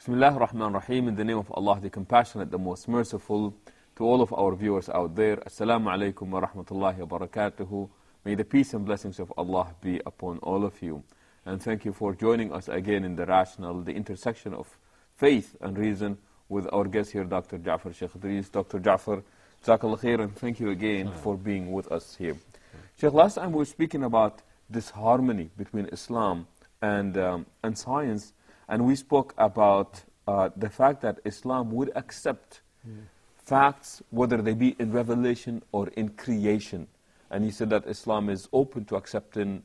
Bismillah ar-Rahman ar-Rahim, in the name of Allah, the Compassionate, the Most Merciful. To all of our viewers out there, Assalamu alaikum wa rahmatullahi wa barakatuhu. May the peace and blessings of Allah be upon all of you. And thank you for joining us again in the rational, the intersection of faith and reason with our guest here, Dr. Ja'far Sheikh Idrees. Dr. Ja'far, Jazakallah khair, and thank you again for being with us here. Sheikh, last time we were speaking about this harmony between Islam and science, and we spoke about the fact that Islam would accept facts, whether they be in revelation or in creation. And he said that Islam is open to accepting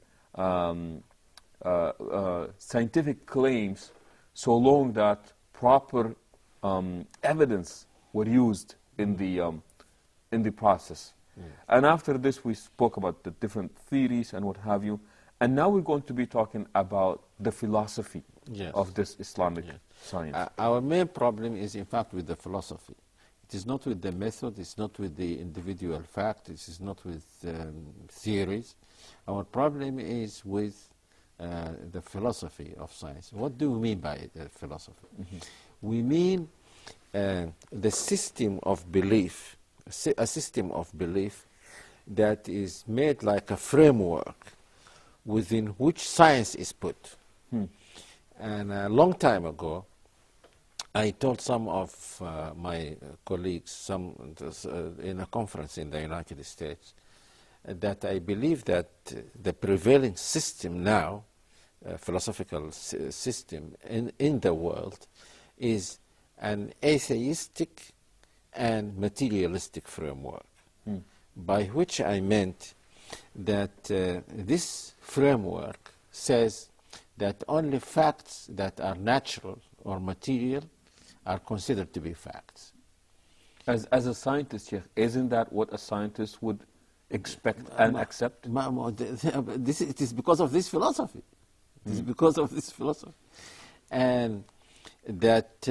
scientific claims so long that proper evidence were used in the process. And after this we spoke about the different theories and what have you. And now we're going to be talking about the philosophy of this Islamic science. Our main problem is, in fact, with the philosophy. It is not with the method, it's not with the individual fact, it is not with theories. Our problem is with the philosophy of science. What do we mean by the philosophy? We mean the system of belief, a system of belief that is made like a framework within which science is put. And a long time ago, I told some of my colleagues in a conference in the United States that I believe that the prevailing system now, philosophical system in the world, is an atheistic and materialistic framework, by which I meant that this framework says that only facts that are natural or material are considered to be facts. As a scientist, Sheikh, isn't that what a scientist would expect and accept? It is because of this philosophy. It is because of this philosophy. And that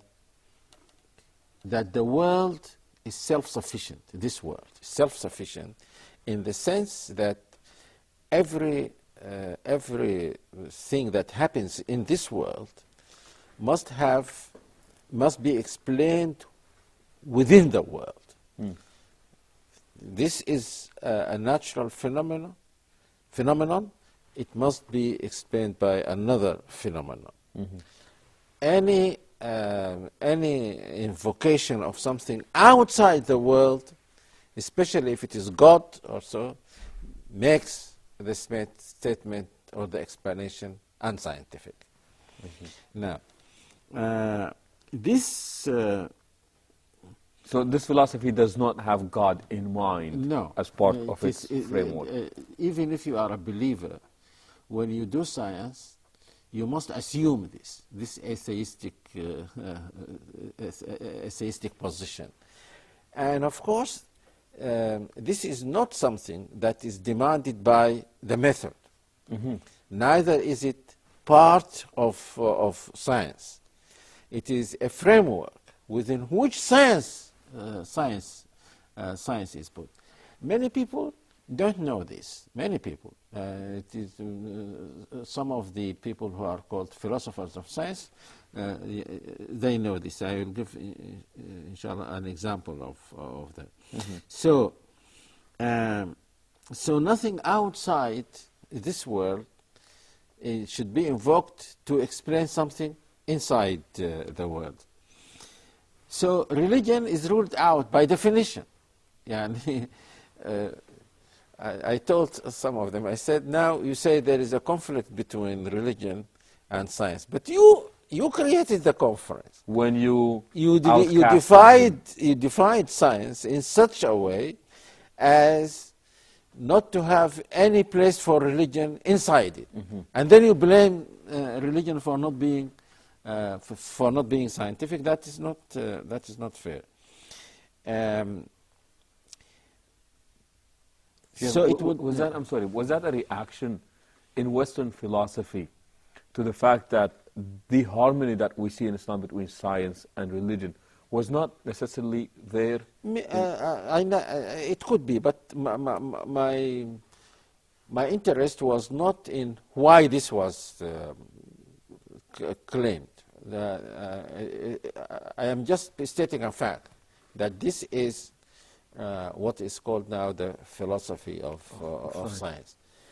the world is self-sufficient, this world is self-sufficient in the sense that every thing that happens in this world must be explained within the world. This is a natural phenomenon. It must be explained by another phenomenon. Any invocation of something outside the world, especially if it is God or so, makes the statement or the explanation unscientific. Now, so this philosophy does not have God in mind as part of its framework. Even if you are a believer, when you do science, you must assume this atheistic position. And of course, this is not something that is demanded by the method. Neither is it part of science. It is a framework within which science is put. Many people don't know this. Many people. It is some of the people who are called philosophers of science. They know this. I will give, inshallah, an example of that. So nothing outside this world should be invoked to explain something inside the world. So religion is ruled out by definition. I told some of them, I said, now you say there is a conflict between religion and science, but you created the conflict. When you defined science in such a way as not to have any place for religion inside it, and then you blame religion for not being scientific. That is not fair. So it was that. I'm sorry. Was that a reaction in Western philosophy to the fact that the harmony that we see in Islam between science and religion was not necessarily there? It could be, but my interest was not in why this was claimed. I am just stating a fact that this is what is called now the philosophy of science.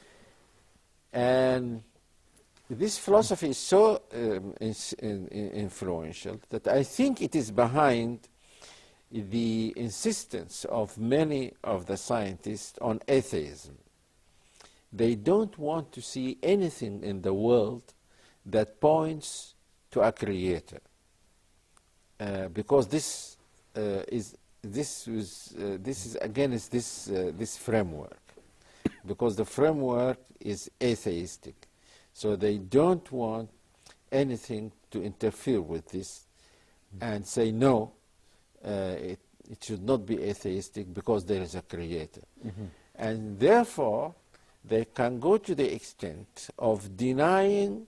And this philosophy is so influential that I think it is behind the insistence of many of the scientists on atheism. They don't want to see anything in the world that points to a creator, because this is against this framework, because the framework is atheistic. So they don't want anything to interfere with this and say no, it should not be atheistic because there is a creator. And therefore they can go to the extent of denying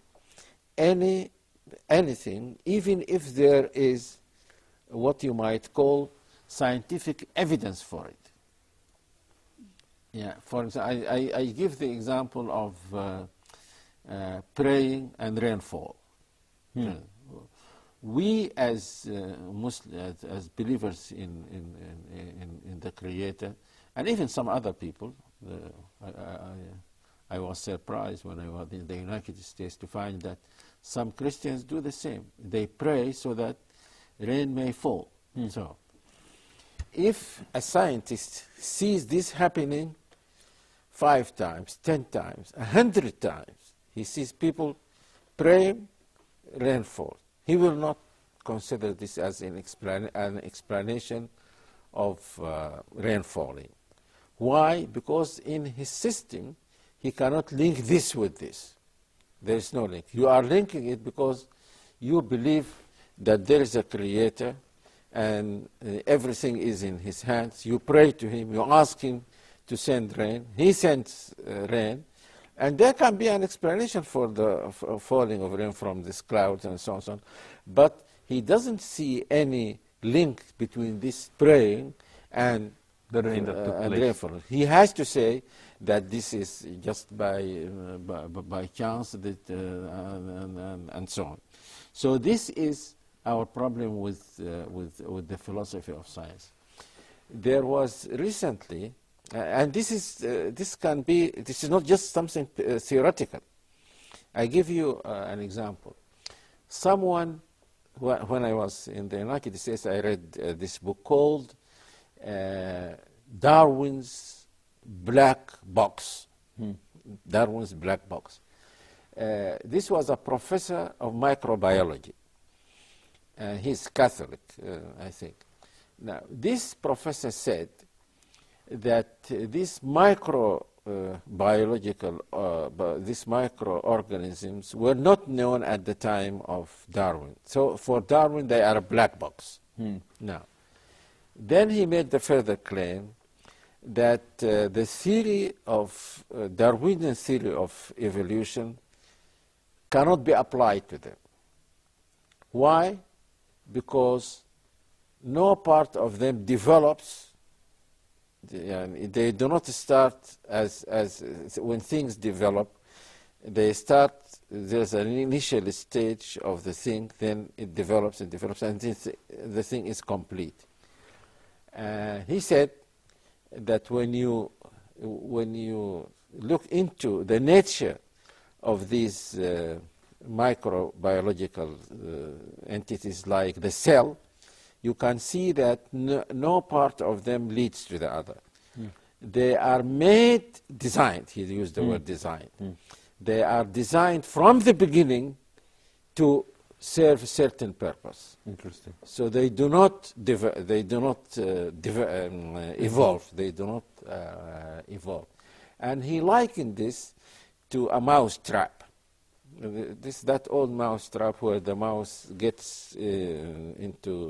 anything, even if there is what you might call scientific evidence for it. Yeah, for example, I give the example of praying and rainfall. We as Muslims, as believers in the Creator, and even some other people, I was surprised when I was in the United States to find that some Christians do the same. They pray so that rain may fall. So, if a scientist sees this happening 5 times, 10 times, 100 times, he sees people praying, rainfall, he will not consider this as an explanation of rain falling. Why? Because in his system, he cannot link this with this. There is no link. You are linking it because you believe that there is a creator and everything is in his hands. You pray to him, you ask him to send rain, he sends rain, and there can be an explanation for the falling of rain from these clouds and so on, so on. But he doesn't see any link between this praying and the rain that took place. Rainfall. He has to say that this is just by chance that, and so on. So this is our problem with the philosophy of science. There was recently, and this is not just something theoretical. I give you an example. Someone, when I was in the United States, I read this book called Darwin's Black Box. Darwin's Black Box. This was a professor of microbiology. He's Catholic, I think. Now, this professor said that these these microorganisms were not known at the time of Darwin. So for Darwin, they are a black box. Now, then he made the further claim that the theory of Darwinian theory of evolution cannot be applied to them. Why? Because no part of them develops. They do not start as when things develop. They start. There's an initial stage of the thing, then it develops and develops, and the thing is complete. He said that when you look into the nature of these microbiological entities like the cell, you can see that no part of them leads to the other. They are designed, he used the word designed. They are designed from the beginning to serve a certain purpose. Interesting. So they do not evolve. They do not evolve. And he likened this to a mouse trap. That old mouse trap where the mouse gets into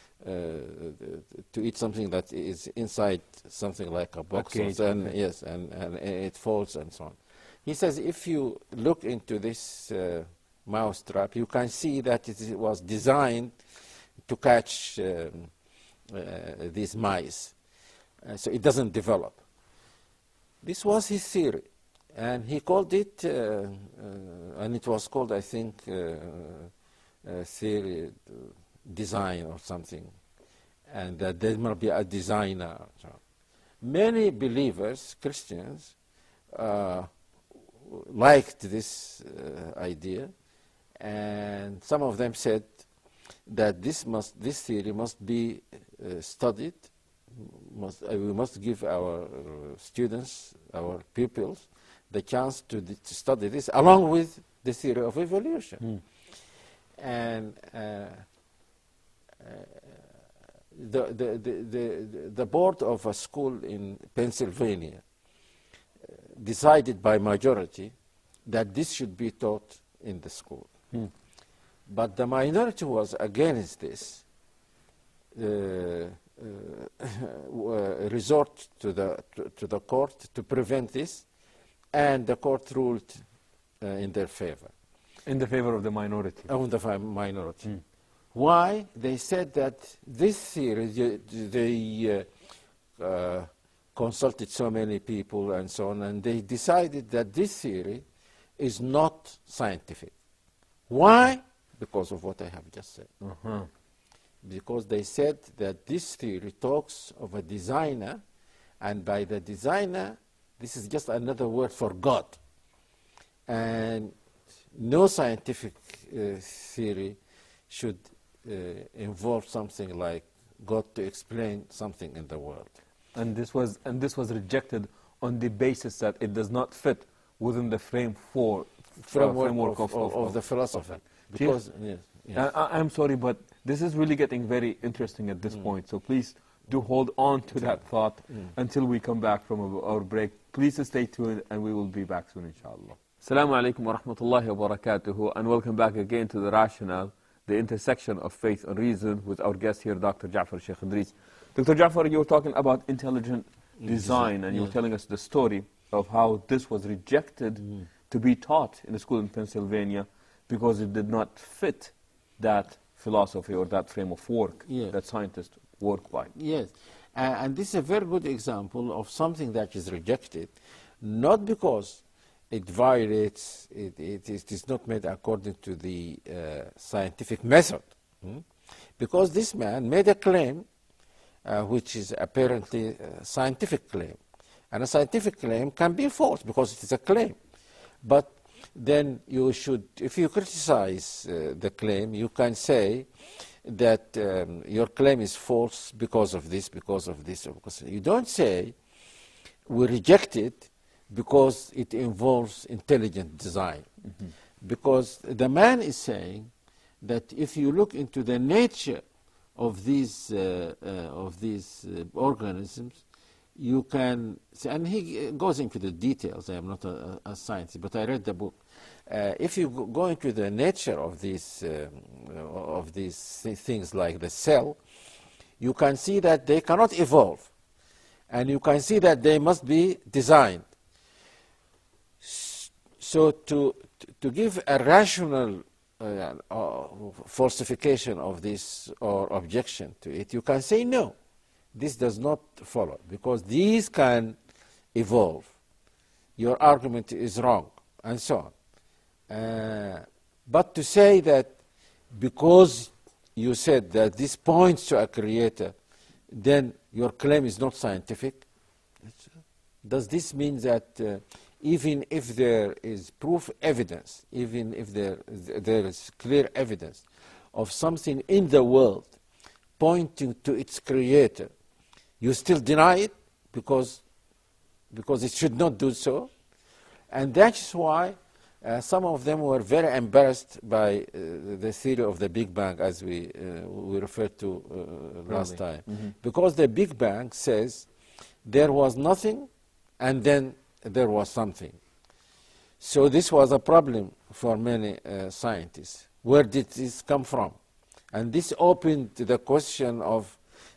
to eat something that is inside something like a box, and it falls and so on. He says if you look into this mouse trap, you can see that it was designed to catch these mice, so it doesn't develop. This was his theory, and he called it, and it was called, I think, theory, design or something, and that there must be a designer. So many believers, Christians, liked this idea, and some of them said that this theory must be studied. We must give our students, our pupils, the chance to study this along with the theory of evolution. And the board of a school in Pennsylvania decided by majority that this should be taught in the school. But the minority was against this, resort to the court to prevent this, and the court ruled in their favor. In the favor of the minority. On the minority. Why? They said that this theory, they consulted so many people and so on, and they decided that this theory is not scientific. Why? Because of what I have just said. Because they said that this theory talks of a designer, and by the designer, this is just another word for God. And no scientific theory should involve something like God to explain something in the world. And this was rejected on the basis that it does not fit within the framework of the philosophy. Because, yes. I'm sorry, but this is really getting very interesting at this point. So please do hold on to that thought until we come back from our break. Please stay tuned, and we will be back soon, inshallah. Assalamu alaikum wa rahmatullahi wa barakatuhu, and welcome back again to The Rationale, the intersection of faith and reason, with our guest here, Dr. Ja'far Sheikh Idris. Dr. Ja'far, you were talking about intelligent design, and you were telling us the story of how this was rejected to be taught in a school in Pennsylvania because it did not fit that philosophy or that frame of work that scientists work by. Yes, and this is a very good example of something that is rejected, not because it violates, it is not made according to the scientific method. Because this man made a claim which is apparently a scientific claim. And a scientific claim can be false because it is a claim. But then you should, if you criticize the claim, you can say that your claim is false because of this, because of this. Because you don't say we reject it because it involves intelligent design. Because the man is saying that if you look into the nature of these organisms, you can, and he goes into the details. I am not a scientist, but I read the book. If you go into the nature of these things like the cell, you can see that they cannot evolve, and you can see that they must be designed. So to give a rational falsification of this or objection to it, you can say no. This does not follow, because these can evolve. Your argument is wrong, and so on. But to say that because you said that this points to a creator, then your claim is not scientific, does this mean that even if there is proof evidence, even if there is clear evidence of something in the world pointing to its creator, you still deny it because it should not do so? And that's why some of them were very embarrassed by the theory of the Big Bang, as we referred to last time. Because the Big Bang says there was nothing and then there was something. So this was a problem for many scientists. Where did this come from? And this opened the question of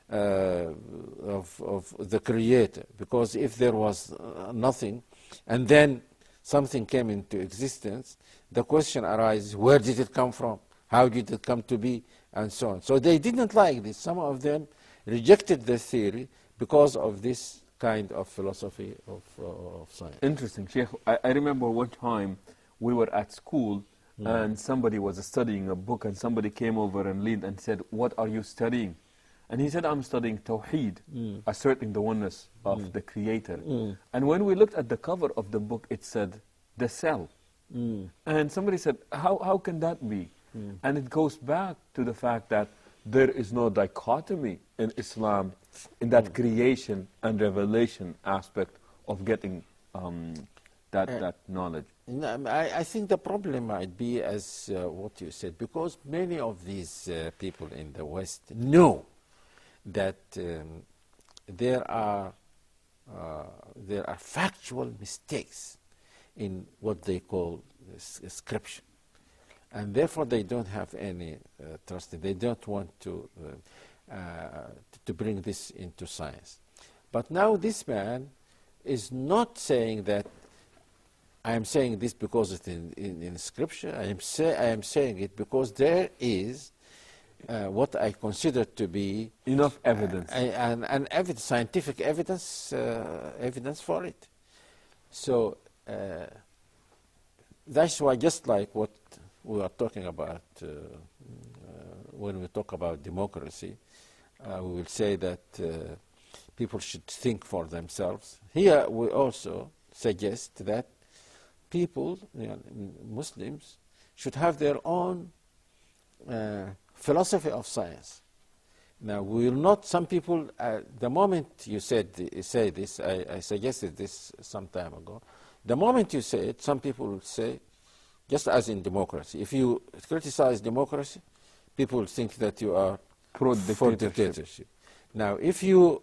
the creator, because if there was nothing and then something came into existence, the question arises, where did it come from? How did it come to be? And so on. So they didn't like this. Some of them rejected the theory because of this kind of philosophy of science. Interesting, Sheikh. I remember one time we were at school and somebody was studying a book, and somebody came over and leaned and said, "What are you studying?" And he said, "I'm studying Tawheed, asserting the oneness of the Creator." And when we looked at the cover of the book, it said, "The Cell." And somebody said, how can that be? And it goes back to the fact that there is no dichotomy in Islam in that creation and revelation aspect of getting that knowledge. I think the problem might be as what you said, because many of these people in the West know that there are factual mistakes in what they call scripture, and therefore they don't have any trust. They don't want to bring this into science. But now this man is not saying that I am saying this because it's in scripture. I am saying it because there is what I consider to be enough evidence, an scientific evidence for it. So that's why, just like what we are talking about when we talk about democracy, we will say that people should think for themselves. Here we also suggest that people, Muslims, should have their own philosophy of science. Now, we will not, some people, the moment you say this, I suggested this some time ago, the moment you say it, some people will say, just as in democracy, if you criticize democracy, people think that you are for dictatorship. Now, if you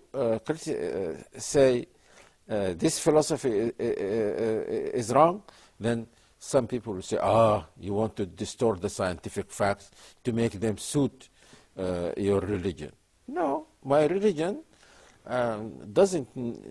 say this philosophy is wrong, then some people will say, you want to distort the scientific facts to make them suit your religion. No, my religion doesn't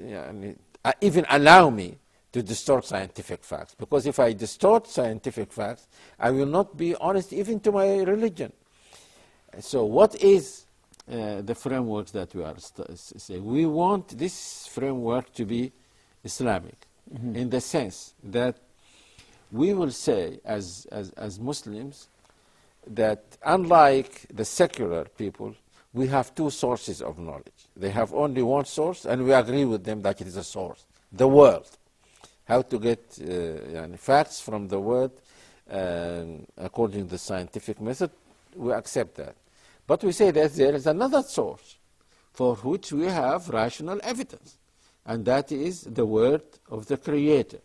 even allow me to distort scientific facts, because if I distort scientific facts, I will not be honest even to my religion. So what is the frameworks that we are saying? We want this framework to be Islamic, in the sense that we will say as Muslims that unlike the secular people, we have two sources of knowledge. They have only one source, and we agree with them that it is a source, the world. How to get facts from the world according to the scientific method, we accept that. But we say that there is another source for which we have rational evidence, and that is the word of the Creator.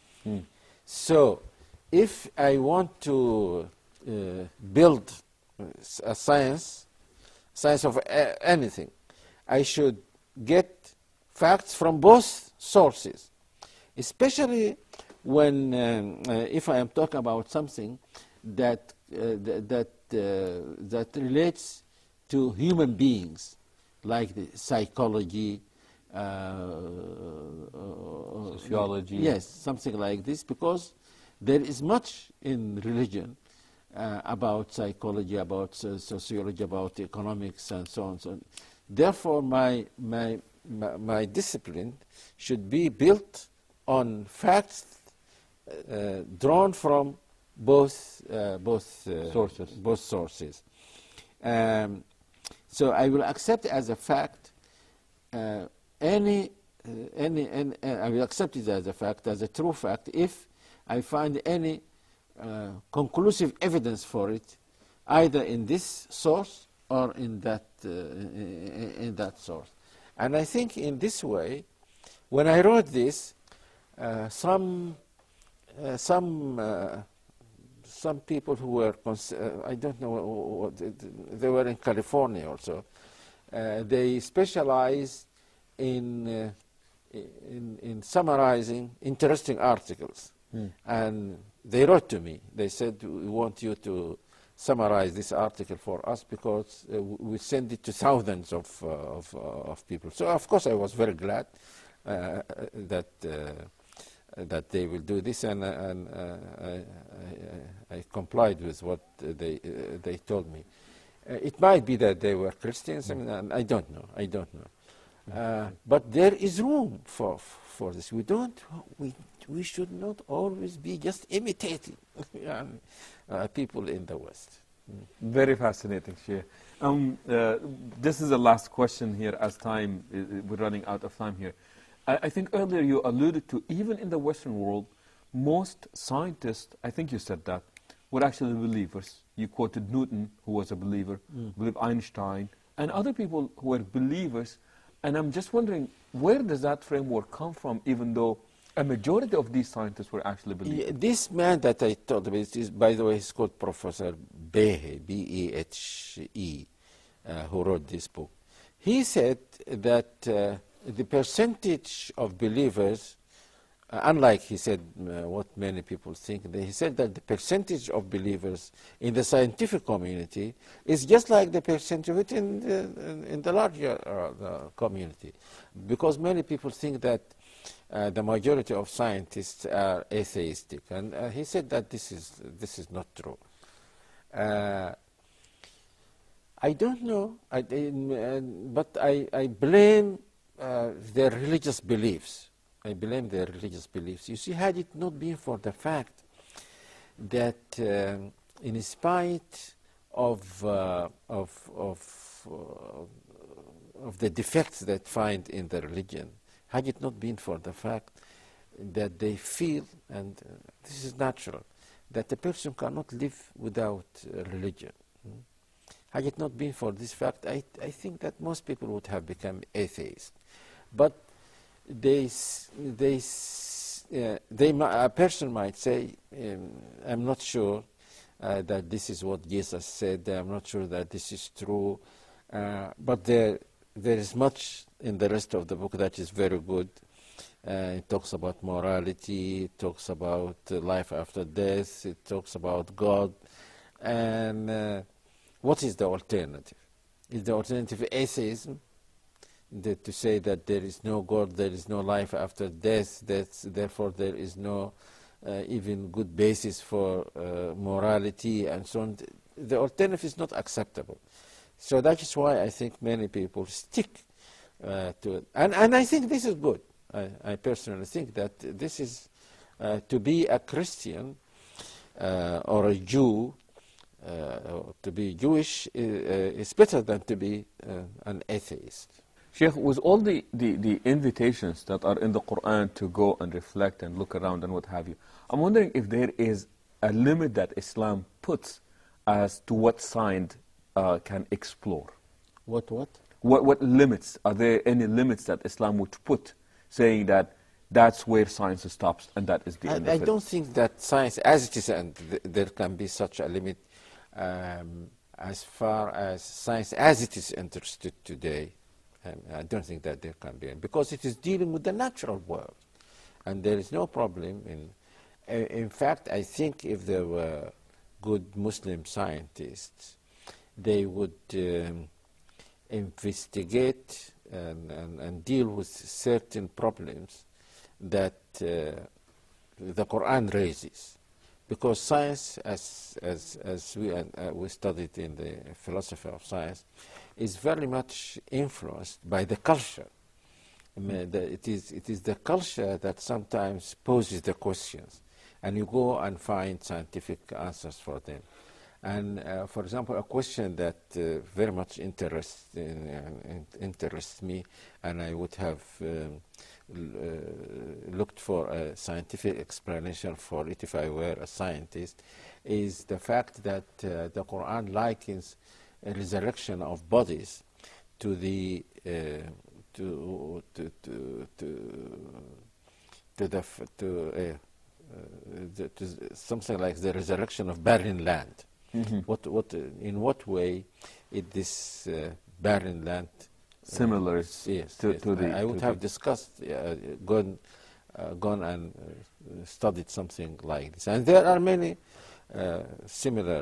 So if I want to build a science of anything, I should get facts from both sources, especially when if I am talking about something that relates to human beings, like the psychology, sociology. Yes, something like this, because there is much in religion about psychology, about sociology, about economics, and so on. So therefore, my discipline should be built on facts drawn from both sources. So I will accept as a fact I will accept it as a fact, as a true fact, if I find any conclusive evidence for it, either in this source or in that source. And I think in this way, when I wrote this, some people who were, I don't know what, they were in California also, they specialized in summarizing interesting articles. And they wrote to me. They said, we want you to summarize this article for us because we send it to thousands of people. So, of course, I was very glad that they will do this, and I complied with what they told me. It might be that they were Christians. I mean, I don't know. But there is room for this. We we should not always be just imitating people in the West. Very fascinating, Sheikh. This is the last question here, as time, we're running out of time here. I think earlier you alluded to, even in the Western world, most scientists, I think you said that, were actually believers. You quoted Newton, who was a believer, believe Einstein, and other people who were believers. And I'm just wondering, where does that framework come from, even though a majority of these scientists were actually believers? Yeah, this man that I talked about, is, by the way, he's called Professor Behe, B-E-H-E, who wrote this book. He said that the percentage of believers, unlike, he said, what many people think, he said that the percentage of believers in the scientific community is just like the percentage of it in the larger community. Because many people think that the majority of scientists are atheistic. And he said that this is not true. I don't know, but I blame their religious beliefs. I blame their religious beliefs. You see, had it not been for the fact that in spite of the defects that find in the religion, had it not been for the fact that they feel, and this is natural, that a person cannot live without religion. Had it not been for this fact, I think that most people would have become atheists. But a person might say, I'm not sure that this is what Jesus said, I'm not sure that this is true, but there is much in the rest of the book that is very good. It talks about morality, it talks about life after death, it talks about God, and what is the alternative? Is the alternative atheism? To say that there is no God, there is no life after death, therefore there is no even good basis for morality and so on. The alternative is not acceptable. So that is why I think many people stick to it. And I think this is good. I personally think that this is, to be a Christian or a Jew, to be Jewish is better than to be an atheist. Sheikh, with all the invitations that are in the Quran to go and reflect and look around and what have you, I'm wondering if there is a limit that Islam puts as to what science can explore. What? What limits? Are there any limits that Islam would put, saying that that's where science stops and that is the end of it? I don't think that science, as it is, and there can be such a limit as far as science as it is understood today. I don't think that there can be, because it is dealing with the natural world, and there is no problem in fact, I think if there were good Muslim scientists, they would investigate and deal with certain problems that the Quran raises, because science, as we studied in the philosophy of science, is very much influenced by the culture. I mean, it is the culture that sometimes poses the questions, and you go and find scientific answers for them. And for example, a question that very much interests me, and I would have looked for a scientific explanation for it if I were a scientist, is the fact that the Quran likens a resurrection of bodies to the something like the resurrection of barren land. Mm-hmm. In what way is this barren land similar? Yes, to the. I would have discussed, gone and studied something like this, and there are many similar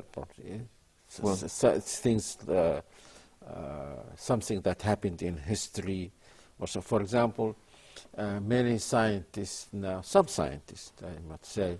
things. Something that happened in history, also, for example, many scientists now, some scientists, I must say,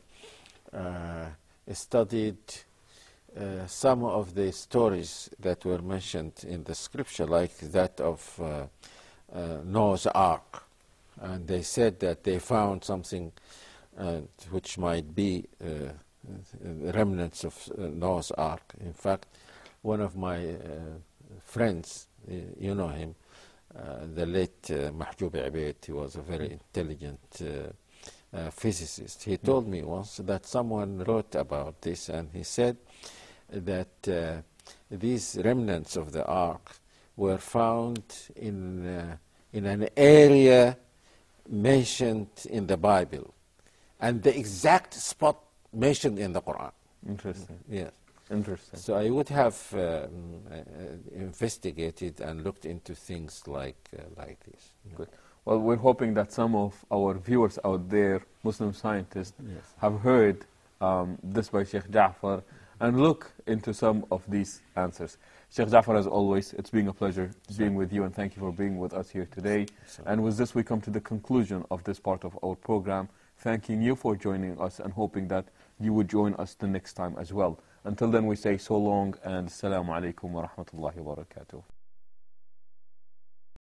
studied some of the stories that were mentioned in the scripture, like that of Noah's Ark, and they said that they found something and which might be remnants of Noah's Ark. In fact, one of my friends, you know him, the late Mahjoub Abeid, he was a very intelligent physicist. He told me once that someone wrote about this, and he said that these remnants of the Ark were found in an area mentioned in the Bible, and the exact spot mentioned in the Quran. Interesting. Yes. Interesting. So I would have investigated and looked into things like this. Good. Well, we're hoping that some of our viewers out there, Muslim scientists, have heard this by Sheikh Ja'far and look into some of these answers. Sheikh Ja'far, as always, it's been a pleasure being with you, and thank you for being with us here today. And with this, we come to the conclusion of this part of our program, thanking you for joining us and hoping that you would join us the next time as well. Until then, we say so long and Assalamu alaikum wa rahmatullahi wa barakatuh.